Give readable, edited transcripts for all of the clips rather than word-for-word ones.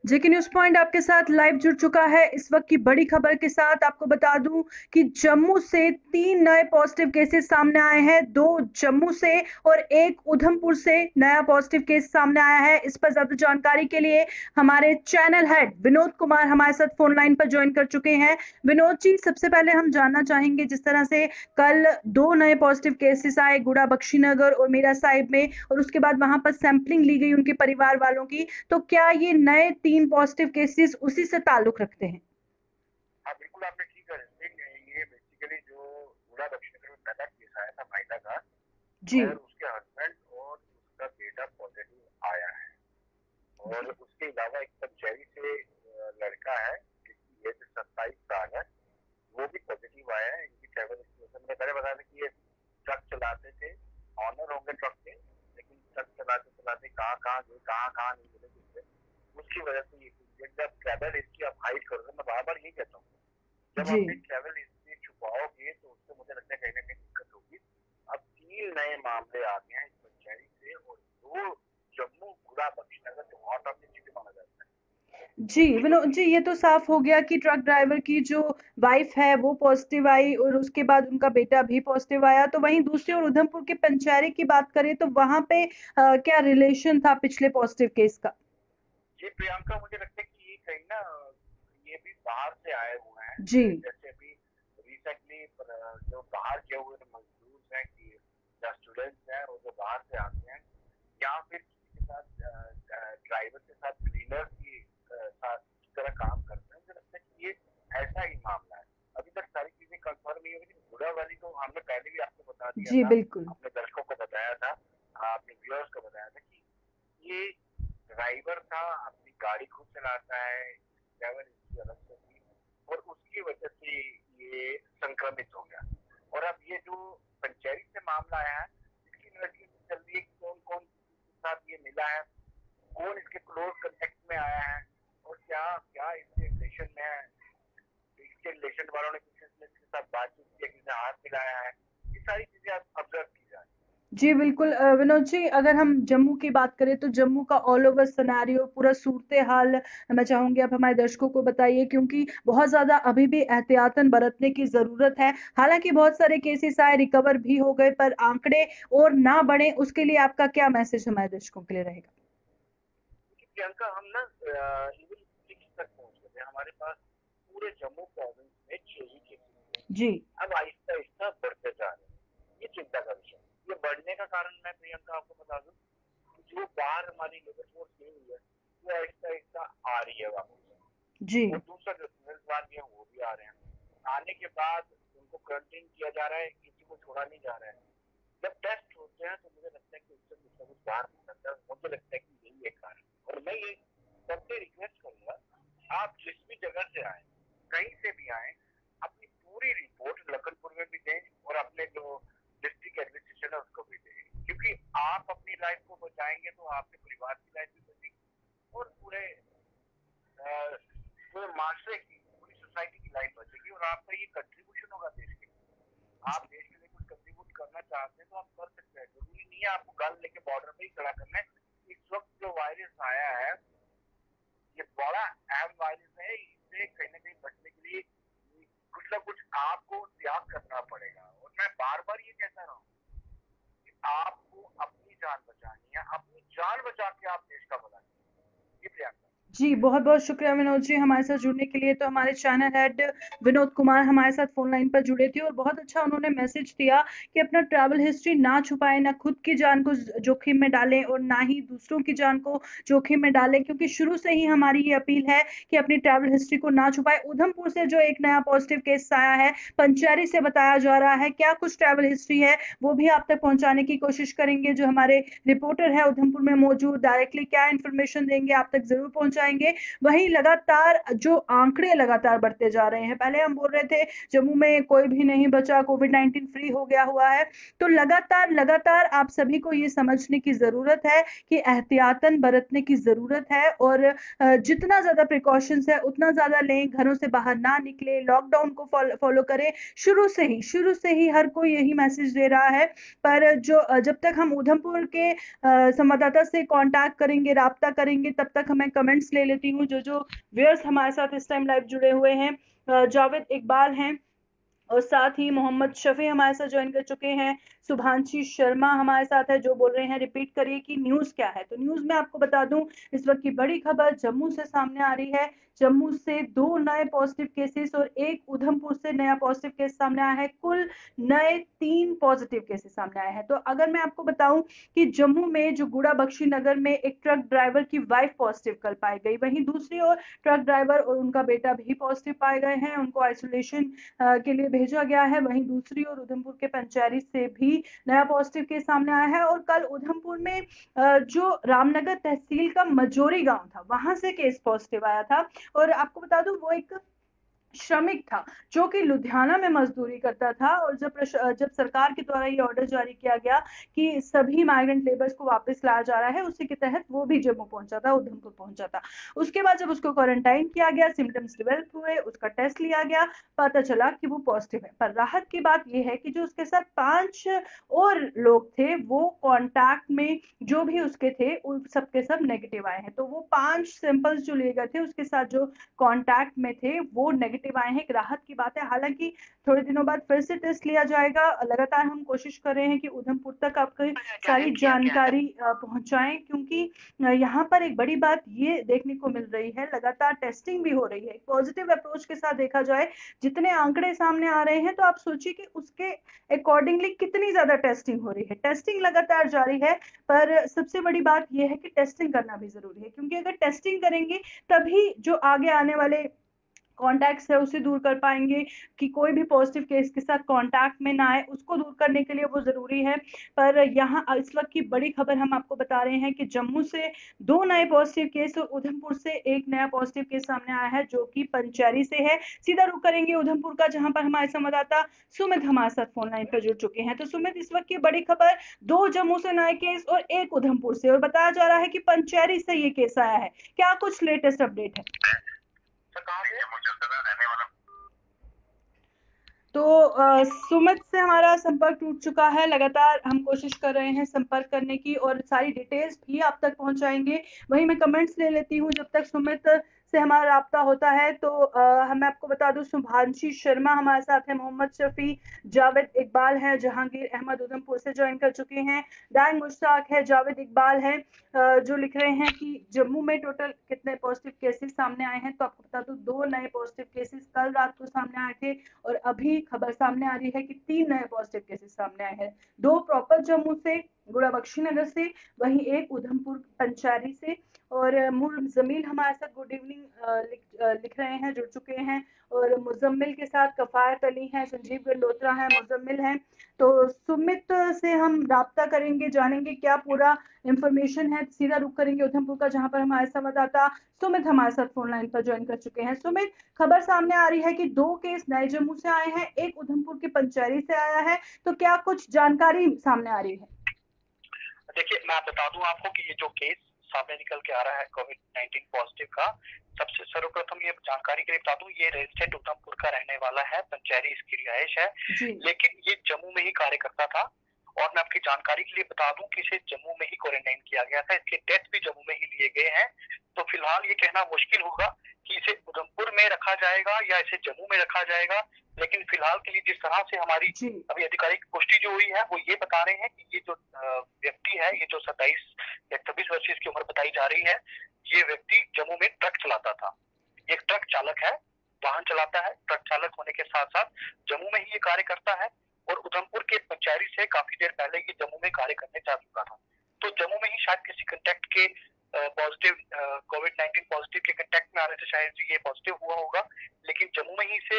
जेके news point आपके साथ live जुड़ चुका है। इस वक्त की बड़ी खबर के साथ आपको बता दूं कि जम्मू से 3 नए पॉजिटिव केसेस सामने आए हैं। 2 जम्मू से और 1 उधमपुर से नया पॉजिटिव केस सामने आया है। इस पर ज्यादा जानकारी के लिए हमारे चैनल हेड विनोद कुमार हमारे साथ फोन लाइन पर ज्वाइन कर चुके हैं। विनोद जी, सबसे पहले हम जानना चाहेंगे, जिस तरह से कल 2 नए पॉजिटिव केसेस आए गुड़ा बख्शीनगर और मीरा साहिब में, और उसके बाद वहां पर सैंपलिंग ली गई उनके परिवार वालों की, तो क्या ये नए 3 पॉजिटिव केसेस उसी से ताल्लुक रखते हैं? हाँ, बिल्कुल आपने ठीक कहा। ये बेसिकली जो बूढ़ा दक्षिण में पहला केस आया था माइदा का, जी। और उसके हस्बैंड और उसका बेटा पॉजिटिव आया है। और जी। उसके अलावा एक पंचेरी से लड़का है जिसकी एज 27 साल है, वो भी पॉजिटिव आया है। इनकी ट्रैवल हिस्ट्री मैंने पहले बताया था कि ये ट्रक चलाते थे, ऑनर होंगे ट्रक के, लेकिन ट्रक चलाते चलाते कहाँ कहाँ गए, कहाँ कहाँ नहीं मिले जिससे, उसकी वजह से जब ट्रैवल हिस्ट्री आप हाइड करोगे, मैं बार बार यही कहता हूँ, जब जी। अपनी ट्रैवल हिस्ट्री छुपाओगे तो उससे मुझे लगता है कहीं ना कहीं दिक्कत होगी। अब 3 नए मामले आ गए हैं इस पंचायत से, और 2 जम्मू गुड़ा बख्शीनगर जो हॉट ऑफ द सिटी माना जाता है। जी विनोद जी, ये तो साफ हो गया कि ट्रक ड्राइवर की जो वाइफ है वो पॉजिटिव आई और उसके बाद उनका बेटा भी पॉजिटिव आया। तो वहीं दूसरी ओर उधमपुर के पंचैरी की बात करें तो वहां पे क्या रिलेशन था पिछले पॉजिटिव केस का? ये प्रियंका, मुझे लगता है कि ये कहीं ना, ये भी बाहर से आए हुए हैं। जी। जैसे अभी रिसेंटली जो बाहर गए हुए मजदूर हैं कि या स्टूडेंट्स हैं, वो जो बाहर से आते हैं, या फिर किसी के साथ ड्राइवर के साथ क्लीनर की साथ इस तरह काम करते हैं, मुझे लगता है कि ये ऐसा ही मामला है। अभी तक सारी चीजें कंफर्म नहीं हुई, लेकिन बुरा वाली तो हमने पहले भी आपको बता दिया जी था, बिल्कुल। अपने दर्शकों को बताया था, अपने व्यूअर्स को बताया था कि ये ड्राइवर था, अपनी गाड़ी खुद चलाता है, ट्रैवल हिस्ट्री अलग से थी, और उसकी वजह से ये संक्रमित हो गया। और अब ये जो पंचेरी से मामला आया है, इसकी इन्वेस्टिगेशन चल रही है कि कौन कौन किसके साथ ये मिला है, कौन इसके क्लोज कांटेक्ट में आया है, और क्या क्या इसके रिलेशन में है, इसके रिलेशन वालों ने किसी ने इसके साथ बातचीत की, किसी ने हाथ मिलाया है, ये सारी चीजें ऑब्जर्व की जाए। जी बिल्कुल। विनोद जी, अगर हम जम्मू की बात करें तो जम्मू का ऑल ओवर सिनेरियो, पूरा सूरत हाल मैं चाहूंगी आप हमारे दर्शकों को बताइए, क्योंकि बहुत ज्यादा अभी भी एहतियातन बरतने की जरूरत है। हालांकि बहुत सारे केसेस आए, रिकवर भी हो गए, पर आंकड़े और ना बढ़े उसके लिए आपका क्या मैसेज हमारे दर्शकों के लिए रहेगा? क्योंकि प्रियंका, हम ना लेवल 6 तक पहुंच गए थे। हमारे पास पूरे जम्मू प्रोविंस में 6 ही केसेस थे। जी। अब आहिस्ता आहिस्ता बढ़ते जा रहे हैं। ये चिंता का विषय है। ये बढ़ने का कारण मैं प्रियंका आपको बता दूं कि जो बाहर हमारी लेबर फोर्स गई हुई है, वो आहिस्ता आहिस्ता आ रही है जी। वापस। और दूसरा जो स्टूडेंट्स बाहर भी है वो भी आ रहे हैं। आने के बाद उनको क्वारंटीन किया जा रहा है, किसी को छोड़ा नहीं जा रहा है। जब टेस्ट होते हैं तो मुझे लगता है कि उससे कुछ ना कुछ बाहर निकलता है। मुझे लगता है कि यही एक कारण है। और मैं ये सबसे रिक्वेस्ट करूंगा, आप जिस भी जगह से आए, कहीं से भी आए, अपनी पूरी रिपोर्ट लखनपुर में भी दें और अपने जो डिस्ट्रिक्ट एडमिनिस्ट्रेशन है उसको भी दें। क्योंकि आप अपनी लाइफ को बचाएंगे तो आपके परिवार की लाइफ भी बचेगी, और पूरे माशरे की, पूरी सोसाइटी की लाइफ बचेगी, और आपका ये कंट्रीब्यूशन होगा देश के लिए। आप देश के लिए कुछ कंट्रीब्यूट करना चाहते हैं तो आप कर सकते हैं। जरूरी नहीं है आपको गन लेके बॉर्डर पे ही खड़ा करना है। इस वक्त जो वायरस आया है, ये बड़ा अहम वायरस है। इससे कहीं ना कहीं बचने के लिए कुछ ना कुछ आपको त्याग करना पड़ेगा। और मैं बार बार ये कहता रहा हूँ कि आपको अपनी जान बचानी है, अपनी जान बचा के आप देश का भला कीजिए। ये प्रयास जी, बहुत-बहुत शुक्रिया विनोद जी हमारे साथ जुड़ने के लिए। तो हमारे चैनल हेड विनोद कुमार हमारे साथ फ़ोन लाइन पर जुड़े थे और बहुत अच्छा उन्होंने मैसेज दिया कि अपना ट्रैवल हिस्ट्री ना छुपाएँ, ना खुद की जान को जोखिम में डालें और ना ही दूसरों की जान को जोखिम में डालें, क्योंकि शुरू से ही हमारी ये अपील है कि अपनी ट्रैवल हिस्ट्री को ना छुपाएँ। उधमपुर से जो एक नया पॉजिटिव केस आया है, पंचैरी से बताया जा रहा है, क्या कुछ ट्रैवल हिस्ट्री है, वो भी आप तक पहुँचाने की कोशिश करेंगे। जो हमारे रिपोर्टर है उधमपुर में मौजूद, डायरेक्टली क्या इन्फॉर्मेशन देंगे आप तक ज़रूर पहुँचाएँगे। वहीं लगातार जो आंकड़े लगातार बढ़ते जा रहे हैं, पहले हम बोल रहे थे जम्मू में कोई भी नहीं बचा, कोविड-19 फ्री हो गया हुआ है, तो लगातार लगातार आप सभी को ये समझने की जरूरत है कि एहतियातन बरतने की जरूरत है, और जितना ज्यादा प्रिकॉशंस है उतना ज्यादा लें, घरों से बाहर ना निकले, लॉकडाउन को फॉलो करें। शुरू से ही हर कोई यही मैसेज दे रहा है। पर जो जब तक हम उधमपुर के संवाददाता से कांटेक्ट करेंगे, राब्ता करेंगे, तब तक हमें कमेंट्स कमेंट्स ले लेती हूँ। जो व्यूअर्स हमारे साथ इस टाइम लाइव जुड़े हुए हैं, जावेद इकबाल हैं, और साथ ही मोहम्मद शफी हमारे साथ ज्वाइन कर चुके हैं। शुभांशी शर्मा हमारे साथ है, जो बोल रहे हैं रिपीट करिए कि न्यूज क्या है। तो न्यूज में आपको बता दूं, इस वक्त की बड़ी खबर जम्मू से सामने आ रही है। जम्मू से 2 नए पॉजिटिव केसेस और एक उधमपुर से नया पॉजिटिव केस सामने आया है। कुल नए 3 पॉजिटिव केसेस सामने आए हैं। तो अगर मैं आपको बताऊं कि जम्मू में जो गुड़ा बख्शी नगर में एक ट्रक ड्राइवर की वाइफ पॉजिटिव कल पाई गई, वहीं दूसरी ओर ट्रक ड्राइवर और उनका बेटा भी पॉजिटिव पाए गए हैं, उनको आइसोलेशन के लिए भेजा गया है। वहीं दूसरी ओर उधमपुर के पंचैरी से भी नया पॉजिटिव केस सामने आया है। और कल उधमपुर में जो रामनगर तहसील का मजोरी गांव था, वहां से केस पॉजिटिव आया था। और आपको बता दूं, वो एक श्रमिक था जो कि लुधियाना में मजदूरी करता था। और जब सरकार के द्वारा ये ऑर्डर जारी किया गया कि सभी माइग्रेंट लेबर्स को वापस लाया जा रहा है, उसी के तहत वो भी जम्मू पहुंचा था, उधमपुर पहुंचा था। उसके बाद जब उसको क्वारंटाइन किया गया, सिम्टम्स डेवलप हुए, उसका टेस्ट लिया गया, पता चला कि वो पॉजिटिव है। पर राहत की बात यह है कि जो उसके साथ 5 और लोग थे, वो कॉन्टैक्ट में जो भी उसके थे, उन सबके सब नेगेटिव आए हैं। तो वो 5 सैंपल्स जो लिए गए थे उसके साथ जो कॉन्टैक्ट में थे, वो नेगेटिव आए हैं। एक राहत की बात है। हालांकि थोड़े दिनों बाद फिर से टेस्ट लिया जाएगा। लगातार हम कोशिश कर रहे हैं कि उधमपुर तक आपकी सारी जानकारी पहुंचाएं, क्योंकि यहाँ पर एक बड़ी बात ये देखने को मिल रही है, लगातार टेस्टिंग भी हो रही है। पॉजिटिव अप्रोच के साथ देखा जाए, जितने आंकड़े सामने आ रहे हैं, तो आप सोचिए कि उसके अकॉर्डिंगली कितनी ज्यादा टेस्टिंग हो रही है। टेस्टिंग लगातार जारी है, पर सबसे बड़ी बात यह है कि टेस्टिंग करना भी जरूरी है, क्योंकि अगर टेस्टिंग करेंगे तभी जो आगे आने वाले कॉन्टैक्ट्स है उसे दूर कर पाएंगे, कि कोई भी पॉजिटिव केस के साथ कॉन्टैक्ट में ना आए, उसको दूर करने के लिए वो जरूरी है। पर यहाँ इस वक्त की बड़ी खबर हम आपको बता रहे हैं कि जम्मू से 2 नए पॉजिटिव केस और उधमपुर से एक नया पॉजिटिव केस सामने आया है, जो कि पंचैरी से है। सीधा रुख करेंगे उधमपुर का, जहां पर हमारे संवाददाता सुमित हमारे साथ फोन लाइन पर जुड़ चुके हैं। तो सुमित, इस वक्त की बड़ी खबर, 2 जम्मू से नए केस और एक उधमपुर से, और बताया जा रहा है कि पंचैरी से ये केस आया है। क्या कुछ लेटेस्ट अपडेट है? तो सुमित से हमारा संपर्क टूट चुका है। लगातार हम कोशिश कर रहे हैं संपर्क करने की, और सारी डिटेल्स भी आप तक पहुंचाएंगे। वहीं मैं कमेंट्स ले लेती हूं जब तक सुमित से हमारा राब्ता होता है। तो मैं आपको बता दूं, शुभांशी शर्मा हमारे साथ है, मोहम्मद शफी, जावेद इकबाल है, जहांगीर अहमद उधमपुर से ज्वाइन कर चुके हैं, डांग मुश्ताक है, जावेद इकबाल है, जो लिख रहे हैं कि जम्मू में टोटल कितने पॉजिटिव केसेस सामने आए हैं। तो आपको बता दूं, 2 नए पॉजिटिव केसेस कल रात को सामने आए थे, और अभी खबर सामने आ रही है कि 3 नए पॉजिटिव केसेस सामने आए हैं। 2 प्रॉपर जम्मू से, गुड़ा बख्शी नगर से, वहीं एक उधमपुर पंचैरी से। और जमील हमारे साथ गुड इवनिंग लिख रहे हैं, जुड़ चुके हैं। और मुजम्मिल के साथ कफायत अली हैं, संजीव गंडोत्रा हैं, मुजम्मिल हैं। तो सुमित से हम राब्ता करेंगे, जानेंगे क्या पूरा इंफॉर्मेशन है। सीधा रुख करेंगे उधमपुर का, जहां पर हमारे संवाददाता सुमित हमारे साथ फोन लाइन पर ज्वाइन कर चुके हैं। सुमित, खबर सामने आ रही है कि 2 केस नए जम्मू से आए हैं, एक उधमपुर के पंचैरी से आया है। तो क्या कुछ जानकारी सामने आ रही है? देखिए, मैं बता दूं आपको कि ये जो केस सामने निकल के आ रहा है कोविड-19 पॉजिटिव का, सबसे सर्वप्रथम ये जानकारी के लिए बता दूं, ये रेजिडेंट उधमपुर का रहने वाला है, पंचैरी इसकी रिहायश है, लेकिन ये जम्मू में ही कार्य करता था। और मैं आपकी जानकारी के लिए बता दूं कि इसे जम्मू में ही क्वारंटाइन किया गया था, इसके टेस्ट भी जम्मू में ही लिए गए हैं। तो फिलहाल ये कहना मुश्किल होगा कि इसे उधमपुर में रखा जाएगा या इसे जम्मू में रखा जाएगा, लेकिन फिलहाल के लिए जिस तरह से हमारी अभी आधिकारिक पुष्टि जो हुई है, वो ये बता रहे हैं कि ये जो व्यक्ति है, ये जो 27 या 26 वर्ष की उम्र बताई जा रही है, ये व्यक्ति जम्मू में ट्रक चलाता था। एक ट्रक चालक है, वाहन चलाता है, ट्रक चालक होने के साथ साथ जम्मू में ही ये कार्य करता है, और उधमपुर के पंचैरी से काफी देर पहले ये जम्मू में कार्य करने जा चुका था। तो जम्मू में ही शायद किसी कंटेक्ट के पॉजिटिव, कोविड-19 पॉजिटिव के कंटेक्ट में आने से शायद ये पॉजिटिव हुआ होगा, लेकिन जम्मू में ही इसे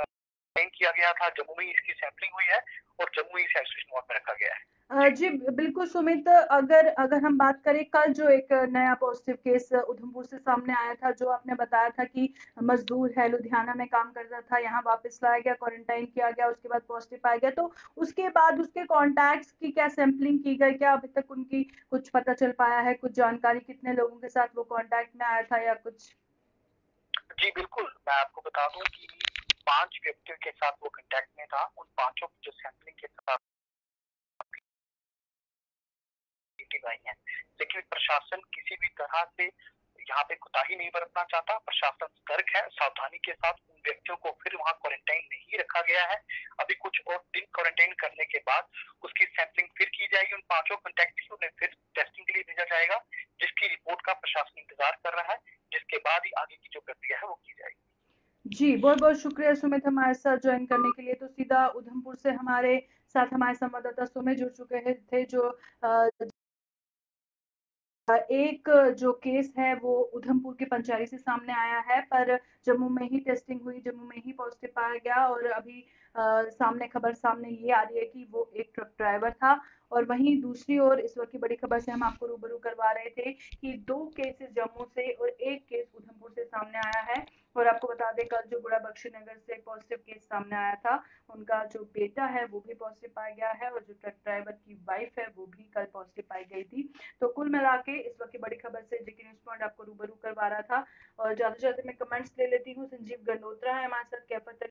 किया गया था, जम्मू में ही इसकी सैंपलिंग हुई है, और जम्मू ही इसे आइसोलेशन वार्ड में रखा गया है। जी बिल्कुल सुमित, अगर हम बात करें, कल जो एक नया पॉजिटिव केस उधमपुर से सामने आया था, जो आपने बताया था कि मजदूर है, लुधियाना में काम करता था, यहाँ वापस लाया गया, क्वारंटाइन किया गया, उसके बाद पॉजिटिव पाया गया। तो उसके बाद उसके कॉन्टैक्ट्स की क्या सैंपलिंग की गई? क्या अभी तक उनकी कुछ पता चल पाया है, कुछ जानकारी, कितने लोगों के साथ वो कॉन्टैक्ट में आया था या कुछ? जी बिल्कुल, मैं आपको बता दूं कि 5 व्यक्तियों के साथ वो कांटेक्ट में था। उन 5 की जो सैंपलिंग के साथ आई है, लेकिन प्रशासन किसी भी तरह से यहाँ पे कोताही नहीं बरतना चाहता। प्रशासन सतर्क है, सावधानी के साथ उन व्यक्तियों को फिर वहाँ क्वारंटाइन नहीं रखा गया है। अभी कुछ और दिन क्वारंटाइन करने के बाद उसकी सैंपलिंग फिर की जाएगी। उन 5 कॉन्टैक्ट की उन्हें फिर टेस्टिंग के लिए भेजा जाएगा, जिसकी रिपोर्ट का प्रशासन इंतजार कर रहा है, जिसके बाद ही आगे की जो प्रक्रिया है वो की जाएगी। जी, बहुत-बहुत शुक्रिया सुमित हमारे साथ ज्वाइन करने के लिए। तो सीधा उधमपुर से हमारे साथ हमारे संवाददाता सुमित जुड़ चुके हैं थे जो एक जो केस है वो उधमपुर के पंचैरी से सामने आया है, पर जम्मू में ही टेस्टिंग हुई, जम्मू में ही पॉजिटिव पाया गया और अभी सामने खबर सामने ये आ रही है कि वो एक ट्रक ड्राइवर था। और वहीं दूसरी ओर इस वक्त की बड़ी खबर से हम आपको रूबरू करवा रहे थे कि 2 केसेस जम्मू से और 1 केस उधमपुर से सामने आया है। और आपको बता दें कल जो गुड़ा बख्शीनगर से पॉजिटिव केस सामने आया था, उनका जो बेटा है वो भी पॉजिटिव पाया गया है और जो ट्रक ड्राइवर की वाइफ है वो भी कल पॉजिटिव पाई गई थी। तो कुल मिला के इस वक्त की बड़ी खबर से जेके न्यूज पॉइंट आपको रूबरू करवा रहा था। और ज्यादा से ज्यादा मैं कमेंट्स ले लेती हूँ। संजीव गंडोत्रा है हमारे साथ, कैफर